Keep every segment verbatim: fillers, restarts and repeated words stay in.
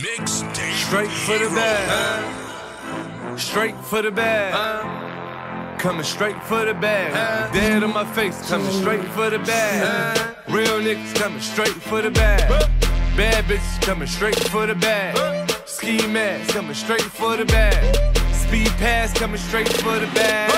Mixtape. Straight for the bag. Straight for the bag. Coming straight for the bag. Dead on my face, coming straight for the bag. Real niggas coming straight for the bag. Bad bitches coming straight for the bag. Ski mask coming straight for the bag. Speed pass coming straight for the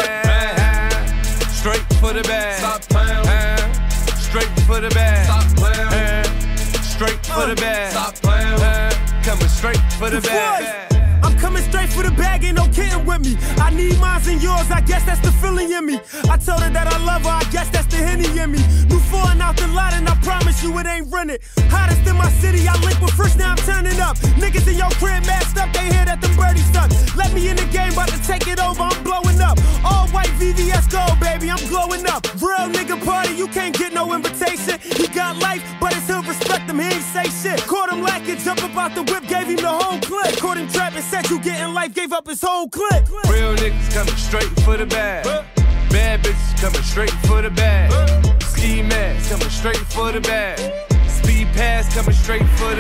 bag. Straight for the bag. Stop playing. Straight for the bag. Stop playing. Straight for the bag. Stop playing. Coming straight for the bag. I'm coming straight for the bag, ain't no kidding with me. I need mines and yours, I guess that's the feeling in me. I told her that I love her, I guess that's the Henny in me. New foreign out the lot and I promise you it ain't rented. Hottest in my city, I link with Frisch, now I'm turning up. Niggas in your crib masked up, they hear that them birdies stuck. Let me in the game, about to take it over, I'm blowing up. All white V V S gold, baby, I'm glowing up. Real nigga party, you can't get no invitation. He got life, but his he'll respect him, he ain't say shit. Caught him lacking, jump up out the whip, gave him the whole clip. Caught him trapping, said you getting life, gave up his whole clip. Real niggas coming straight for the bag. Bad bitches coming straight for the bag. Ski mask coming straight for the bag. Speed pass coming straight for the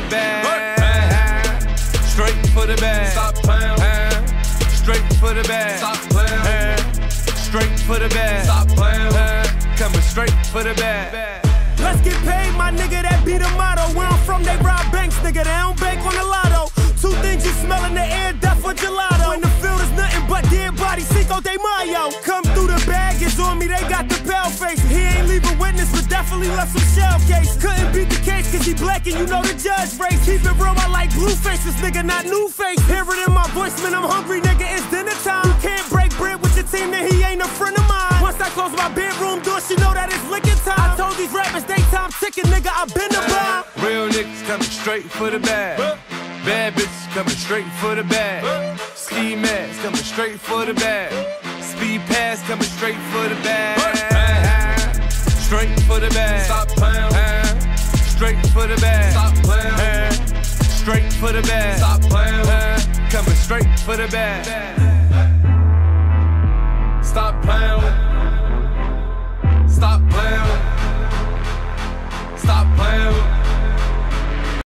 bag. Straight for the bag. Stop playing. Straight for the bag. Stop playing. Straight for the bag. Stop playing. Coming straight for the bag. Let's get paid, my nigga, that be the motto. Where I'm from, they rob banks, nigga, they don't bank on the lotto. Two things you smell in the air, death or gelato. In the field is nothing but dead bodies, Cinco de Mayo. Come through the bag, it's on me, they got the pale face. He ain't leave a witness, but definitely left some shell case. Couldn't beat the case, cause he black and you know the judge race. Keep it real, I like blue faces, nigga, not new face. Hear it in my voice, man, I'm hungry, nigga, it's dinner time. You can't break bread with your team, then he ain't a friend of mine. Once I close my bedroom door, she know that it's licking time. I told these rappers, they time ticking, nigga, I been the bomb. Real niggas coming straight for the bag. Bad bitches coming straight for the bag. Ski mask coming straight for the bag. Speed pass coming straight for the bag. Straight for the bag. Stop playing. Straight for the bag. Stop playing. Straight for the bag. Stop playing. Coming straight for the bag. Stop playing.